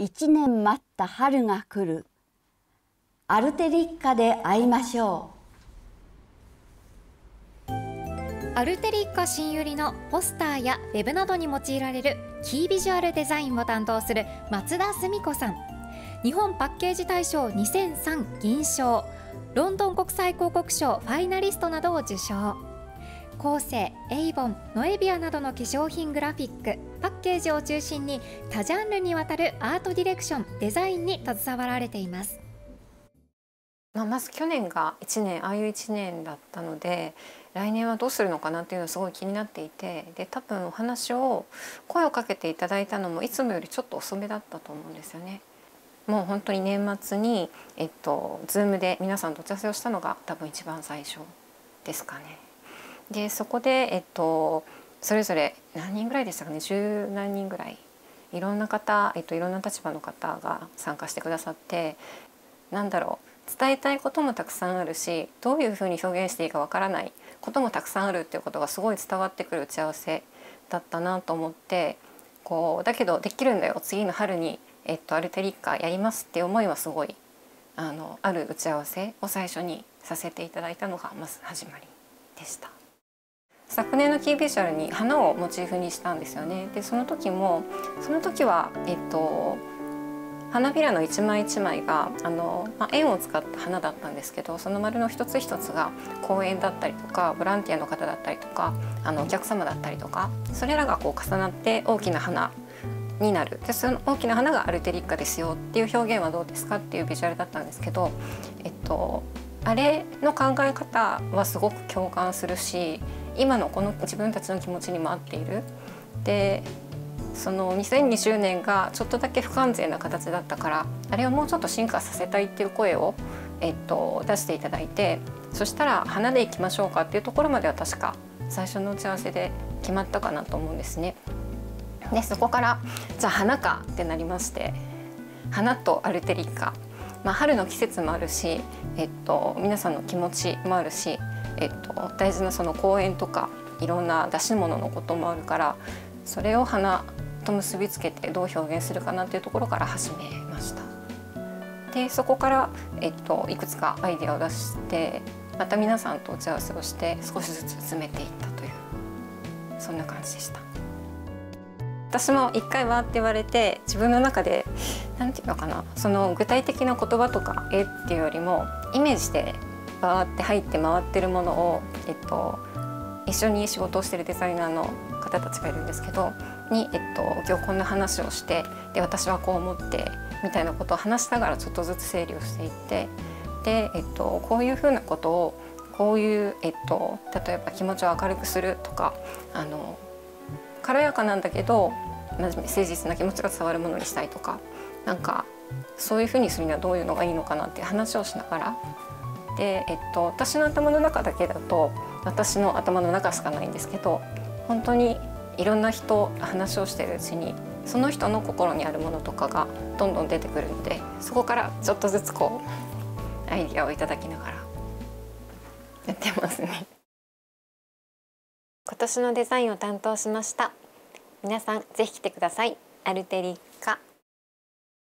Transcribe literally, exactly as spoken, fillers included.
一年待った春が来る。アルテリッカで会いましょう。アルテリッカ新百合のポスターやウェブなどに用いられるキービジュアルデザインを担当する松田澄子さん。日本パッケージ大賞にせんさん銀賞、ロンドン国際広告賞ファイナリストなどを受賞。コーセー、エイボン、ノエビアなどの化粧品グラフィック、パッケージを中心に多ジャンルにわたるアートディレクション、デザインに携わられています。 まあ、まず去年がいちねん、ああいういちねんだったので、来年はどうするのかなっていうのはすごい気になっていて、で多分お話を声をかけていただいたのもいつもよりちょっと遅めだったと思うんですよね。もう本当に年末に、えっと、Zoom で皆さんと打ち合わせをしたのが多分一番最初ですかね。でそこで、えっと、それぞれ何人ぐらいでしたかね、十何人ぐらいいろんな方、えっと、いろんな立場の方が参加してくださって、なんだろう、伝えたいこともたくさんあるし、どういうふうに表現していいかわからないこともたくさんあるっていうことがすごい伝わってくる打ち合わせだったなと思って、こうだけどできるんだよ、次の春に、えっと、アルテリッカやりますっていう思いはすごい あの、ある打ち合わせを最初にさせていただいたのがまず始まりでした。昨年のキービジュアルに花をモチーフにしたんですよね。でその時もその時は、えっと、花びらの一枚一枚があの、まあ、円を使った花だったんですけど、その丸の一つ一つが公園だったりとかボランティアの方だったりとか、あのお客様だったりとか、それらがこう重なって大きな花になる。でその大きな花がアルテリッカですよっていう表現はどうですかっていうビジュアルだったんですけど、えっと、あれの考え方はすごく共感するし、今のこの自分たちの気持ちにも合っている。でそのにせんにじゅうねんがちょっとだけ不完全な形だったから、あれをもうちょっと進化させたいっていう声を、えっと、出していただいて、そしたら花でいきましょうかっていうところまでは確か最初の打ち合わせで決まったかなと思うんですね。でそこからじゃあ花かってなりまして、花とアルテリッカ、まあ、春の季節もあるし、えっと、皆さんの気持ちもあるし、えっと、大事なその公園とかいろんな出し物のこともあるから、それを花と結びつけてどう表現するかなっていうところから始めました。でそこから、えっと、いくつかアイデアを出して、また皆さんと打ち合わせをして少しずつ詰めていったという、そんな感じでした。私も一回わーって言われて、自分の中で何て言うのかな、その具体的な言葉とか絵っていうよりもイメージでわーって入って回ってるものを、えっと、一緒に仕事をしてるデザイナーの方たちがいるんですけどに、えっと、今日こんな話をして、で私はこう思ってみたいなことを話しながらちょっとずつ整理をしていって、で、えっと、こういうふうなことをこういう、えっと、例えば気持ちを明るくするとか、あの軽やかなんだけど誠実な気持ちが伝わるものにしたいとか、なんかそういうふうにするにはどういうのがいいのかなっていう話をしながら、で、えっと、私の頭の中だけだと私の頭の中しかないんですけど、本当にいろんな人話をしてるうちにその人の心にあるものとかがどんどん出てくるので、そこからちょっとずつこうアイディアをいただきながらやってますね。今年のデザインを担当しました。皆さんぜひ来てください。アルテリッカ。